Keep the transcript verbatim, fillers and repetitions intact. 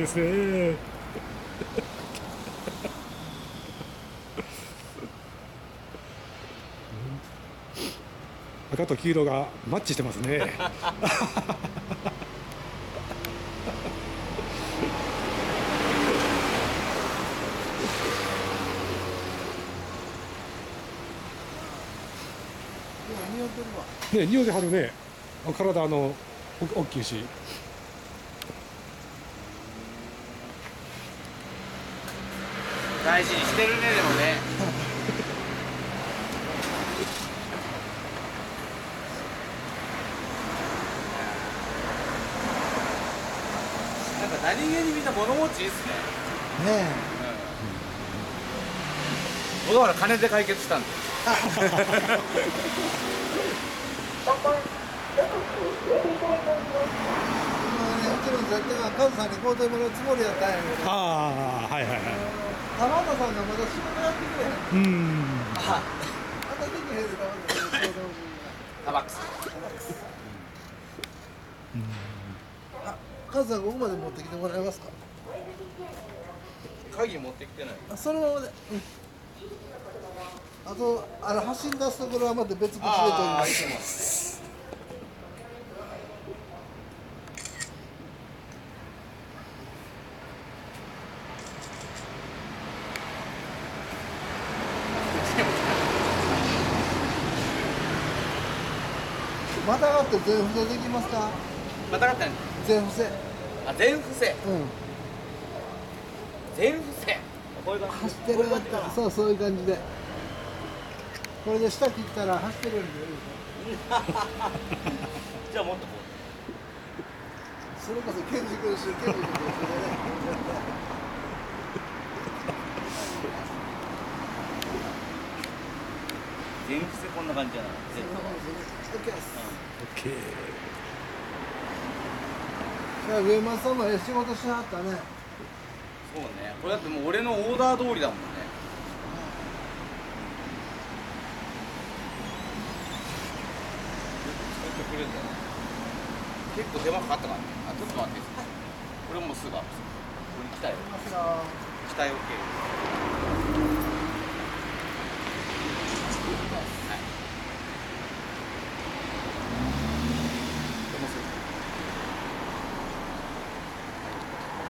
ですね。赤と黄色がマッチしてますね。ね、匂いではるね。体あのお大きいし。 大事にしてるね、でもね。なんか何気にみんな物持ちいいっすね。 ね小田原金で解決したんで。 うちの絶対がカズさんに買うてもらうつもりやったんやけど、 ああ、はいはいはい。 田畑さんがまだ仕事やってくれへん。 うん。 あ、 またできへんで田畑さんの仕事も。 タバックス。 あ、カズさんここまで持ってきてもらえますか。 鍵持ってきてない。 あ、そのままで。うん。あと、あの走り出すところはまた別口で取りああ、 ます。 いけますね。 またがって全伏せできますか。 またがったね。 全伏せ。 あ、全伏せ。 うん。 全伏せ。こういう感じ。 走ってる。そう、そういう感じで。これで下切ったら走ってるように見えるでしょ。 じゃあもっとこそれこそケンジ君し、ケンジ君と一緒でね。 全伏せこんな感じじゃない。 そんなもんですね。オッケーです。 オッケー。 じゃあ上松さんもええ仕事しはったね。 そうね。これだってもう俺のオーダー通りだもんね。作ってくれるんだよ。結構手間かかったからね。あ、ちょっと待って。これもうすぐアップする。これ来たよ。 いますよ。 期待 OK。はい。